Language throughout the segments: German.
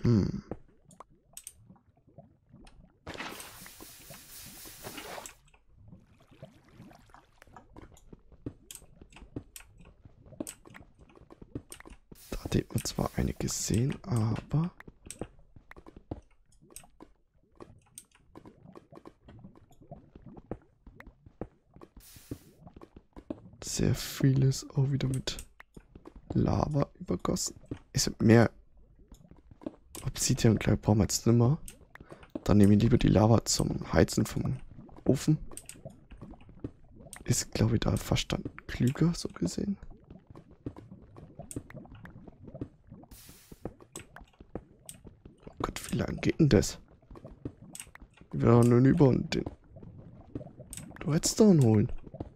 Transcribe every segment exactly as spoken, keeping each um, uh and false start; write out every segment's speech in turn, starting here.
Hm. Da hat man zwar eine gesehen, aber... sehr vieles auch wieder mit Lava übergossen. Es wird mehr Obsidian, gleich brauchen wir jetzt nimmer. Dann nehme ich lieber die Lava zum Heizen vom Ofen. Ist, glaube ich, da fast dann klüger, so gesehen. Oh Gott, wie lange geht denn das? Ich will doch nur über und den Redstone holen.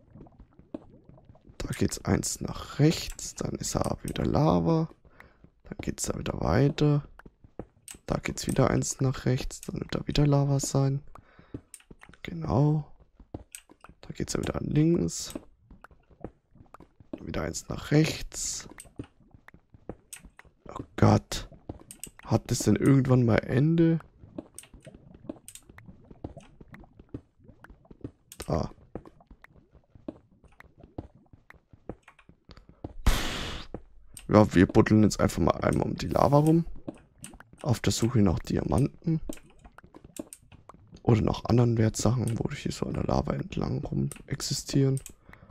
Da geht's eins nach rechts, dann ist da wieder Lava. Dann geht's da wieder weiter. Da geht's wieder eins nach rechts, dann wird da wieder Lava sein. Genau. Da geht's ja wieder an links. Wieder eins nach rechts. Oh Gott. Hat das denn irgendwann mal Ende? Da. Ja, wir buddeln jetzt einfach mal einmal um die Lava rum. Auf der Suche nach Diamanten. Oder nach anderen Wertsachen, wo hier so an der Lava entlang rum existieren.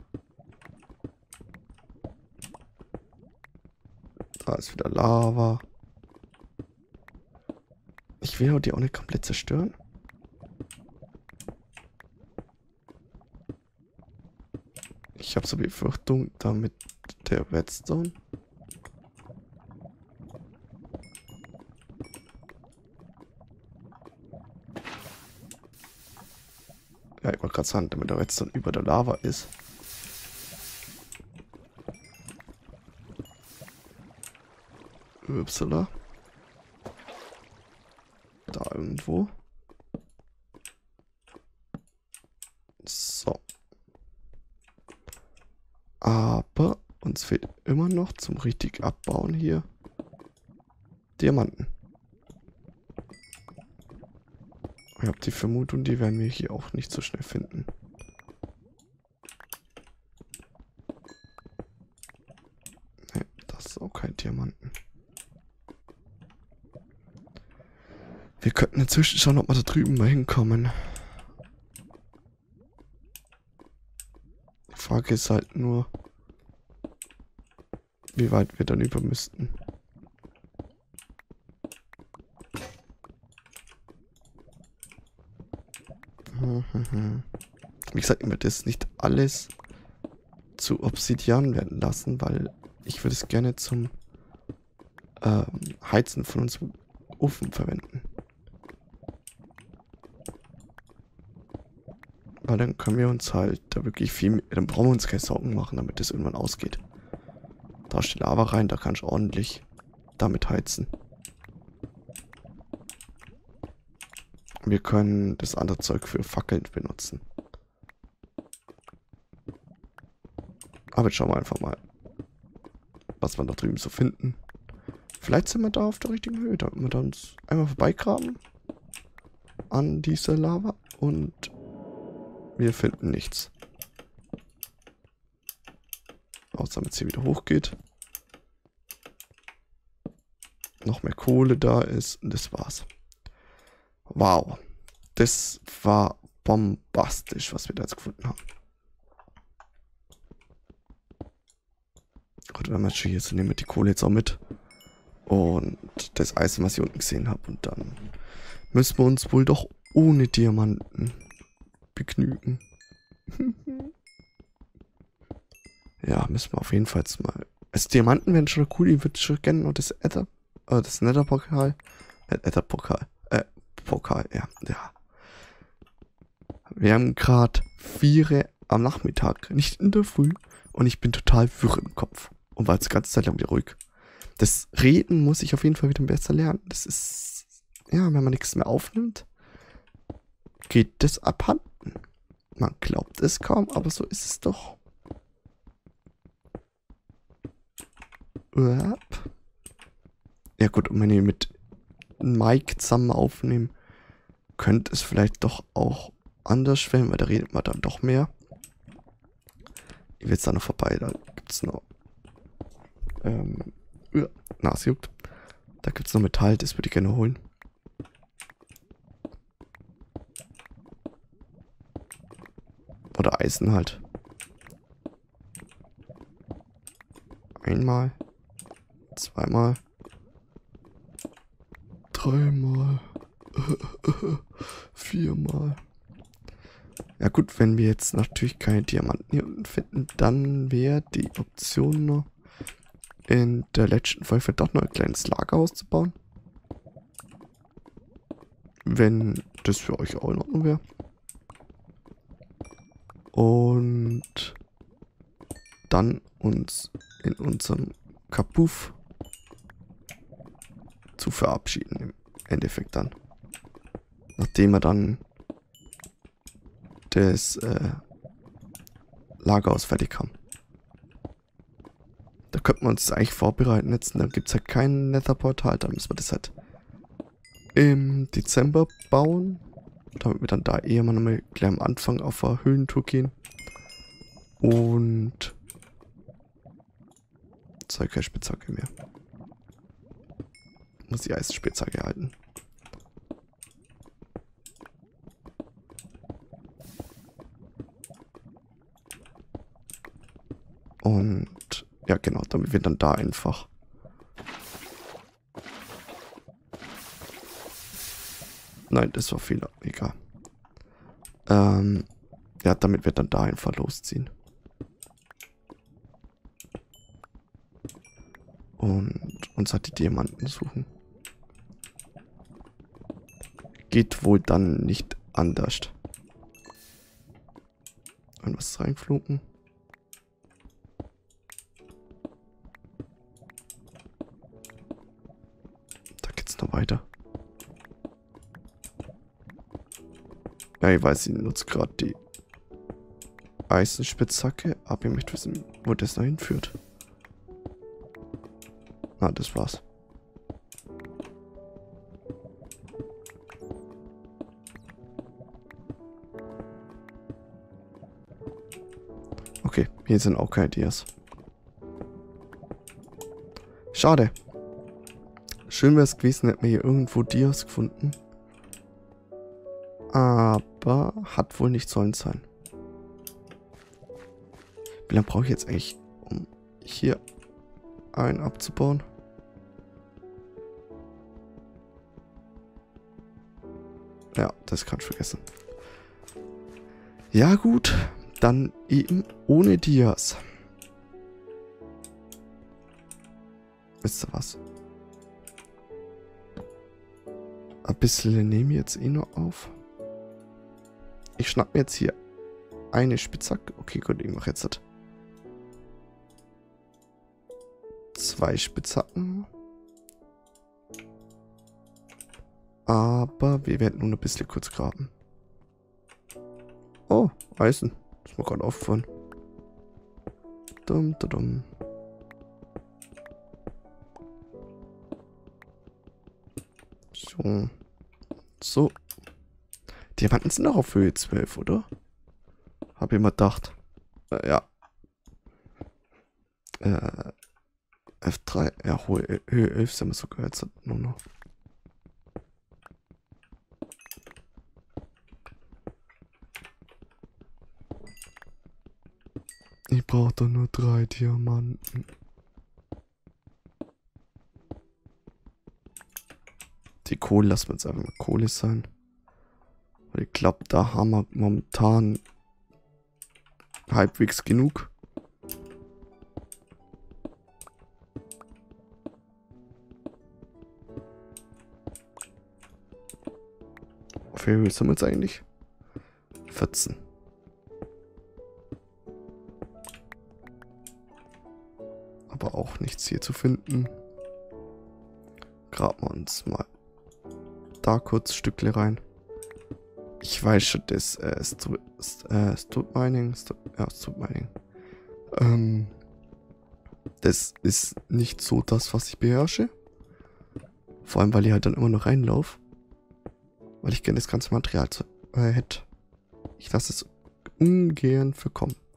Da ist wieder Lava. Ich will die auch nicht komplett zerstören. Ich habe so die Befürchtung, damit der Redstone. Ja, ich wollte gerade sagen, damit der Redstone über der Lava ist. Upsala. Da irgendwo. So. Aber uns fehlt immer noch zum richtig Abbauen hier Diamanten. Ich habe die Vermutung, die werden wir hier auch nicht so schnell finden. Ne, das ist auch kein Diamanten. Wir könnten inzwischen schauen, ob wir da drüben mal hinkommen. Die Frage ist halt nur, wie weit wir dann über müssten. Wie gesagt, ich würde das nicht alles zu Obsidian werden lassen, weil ich würde es gerne zum ähm, Heizen von unserem Ofen verwenden. Weil dann können wir uns halt da wirklich viel, dann brauchen wir uns keine Sorgen machen, damit das irgendwann ausgeht. Da ist die Lava rein, da kann ich ordentlich damit heizen. Wir können das andere Zeug für Fackeln benutzen. Aber jetzt schauen wir einfach mal, was wir da drüben so finden. Vielleicht sind wir da auf der richtigen Höhe. Da können wir dann uns einmal vorbeigraben an dieser Lava und wir finden nichts. Außer damit es hier wieder hochgeht. Noch mehr Kohle da ist und das war's. Wow. Das war bombastisch, was wir da jetzt gefunden haben. Gut, wenn wir schon hier sind, nehmen wir die Kohle jetzt auch mit. Und das Eisen, was ich unten gesehen habe. Und dann müssen wir uns wohl doch ohne Diamanten begnügen. Ja, müssen wir auf jeden Fall jetzt mal. Also Diamanten wären schon cool, ich würde schon gerne noch das Ether, äh, das Nether-Pokal. Äh, Ether-Pokal. Äh, Pokal, ja, ja. Wir haben gerade vier am Nachmittag, nicht in der Früh. Und ich bin total wirr im Kopf. Und war jetzt die ganze Zeit lang wieder ruhig. Das Reden muss ich auf jeden Fall wieder besser lernen. Das ist, ja, wenn man nichts mehr aufnimmt, geht das abhanden. Man glaubt es kaum, aber so ist es doch. Ja gut, und wenn ich mit einen Mic zusammen aufnehmen, könnte es vielleicht doch auch anders werden, weil da redet man dann doch mehr. Ich will jetzt da noch vorbei, da gibt es noch ähm, ja, Nase juckt. Da gibt es noch Metall, das würde ich gerne holen. Oder Eisen halt. Einmal. Zweimal. Dreimal. Viermal. Ja gut, wenn wir jetzt natürlich keine Diamanten hier unten finden, dann wäre die Option noch in der letzten Folge doch noch ein kleines Lagerhaus zu bauen. Wenn das für euch auch in Ordnung wäre. Und dann uns in unserem Kapuff zu verabschieden im Endeffekt dann. Nachdem wir dann das äh, Lagerhaus fertig haben. Da könnten wir uns das eigentlich vorbereiten jetzt. Da gibt es halt kein Netherportal, dann müssen wir das halt im Dezember bauen. Damit wir dann da eher mal nochmal gleich am Anfang auf eine Höhentour gehen. Und zwei keine Spitzhacke mehr. Muss die Eisenspitzhacke halten. Und ja genau, damit wir dann da einfach Nein, das war Fehler. Egal. Ähm, ja, damit wir dann da einfach losziehen. Und uns halt die Diamanten suchen. Geht wohl dann nicht anders. Und was reingeflogen? Da geht's noch weiter. Ja, ich weiß, ich nutze gerade die Eisenspitzhacke, aber ich möchte wissen, wo das noch hinführt. Ah, das war's. Okay, hier sind auch keine Dias. Schade. Schön wäre es gewesen, hätten wir hier irgendwo Dias gefunden. Aber hat wohl nicht sollen sein. Wie lange brauche ich jetzt eigentlich, um hier einen abzubauen? Ja, das kann ich vergessen. Ja gut, dann eben ohne Dias. Wisst ihr was? Ein bisschen nehme ich jetzt eh noch auf. Ich schnapp mir jetzt hier eine Spitzhacke. Okay, gut, ich mache jetzt das. Zwei Spitzhacken. Aber wir werden nur ein bisschen kurz graben. Oh, Eisen. Das ist mir gerade aufgefallen. Dumm, dumm, dumm. So. So. Diamanten sind auch auf Höhe zwölf, oder? Hab ich mal gedacht. Äh, ja. Äh, F drei. Ja, Höhe, Höhe elf sind wir sogar jetzt nur noch. Ich brauche doch nur drei Diamanten. Die Kohle lassen wir jetzt einfach mal Kohle sein. Weil ich glaube, da haben wir momentan halbwegs genug. Auf welcher Höhe sind wir jetzt eigentlich? vierzehn. Aber auch nichts hier zu finden. Graben wir uns mal da kurz Stückle rein. Ich weiß schon, das äh, Stru äh, Strut Mining, Stru ja, Strut Mining. Ähm, das ist nicht so das, was ich beherrsche. Vor allem, weil ich halt dann immer noch reinlaufe. Weil ich gerne das ganze Material zu, äh, hätte. Ich lasse es ungern verkommen.